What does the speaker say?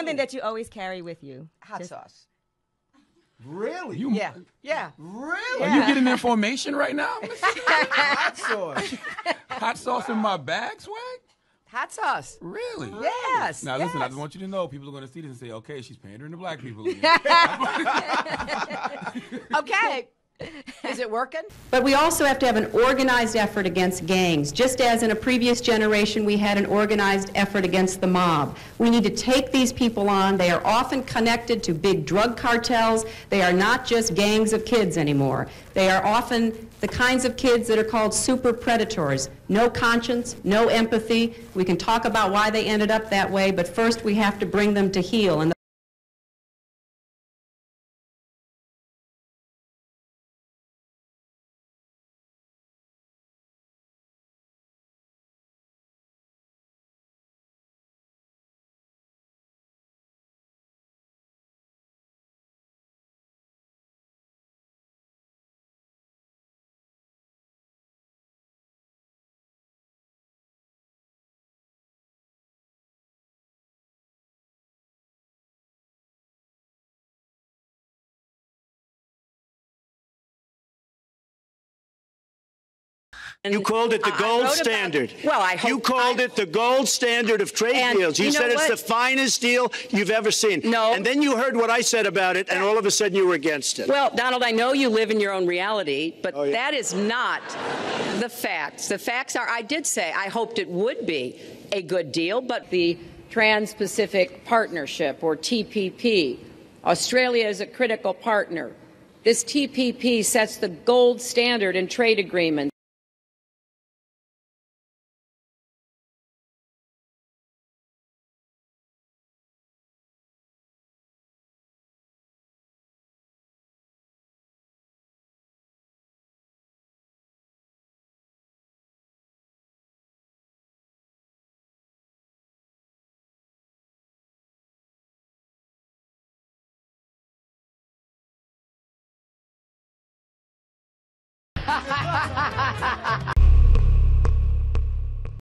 something that you always carry with you? Hot sauce. Really? Yeah. Really? Are you getting information right now? Hot sauce. Hot sauce in my bag, Swag? Hot sauce. Really? Yes. Now listen, I yes. just want you to know, people are going to see this and say, okay, she's pandering to black people again. Okay. Is it working? But we also have to have an organized effort against gangs, just as in a previous generation we had an organized effort against the mob. We need to take these people on. They are often connected to big drug cartels. They are not just gangs of kids anymore. They are often the kinds of kids that are called super predators. No conscience, no empathy. We can talk about why they ended up that way, but first we have to bring them to heel. And You called it the gold standard. Well, I hope you called it the gold standard of trade deals. You said it's the finest deal you've ever seen. No. And then you heard what I said about it, and all of a sudden you were against it. well, Donald, I know you live in your own reality, but that is not the facts. The facts are, I did say I hoped it would be a good deal, but the Trans-Pacific Partnership, or TPP, Australia is a critical partner. This TPP sets the gold standard in trade agreements.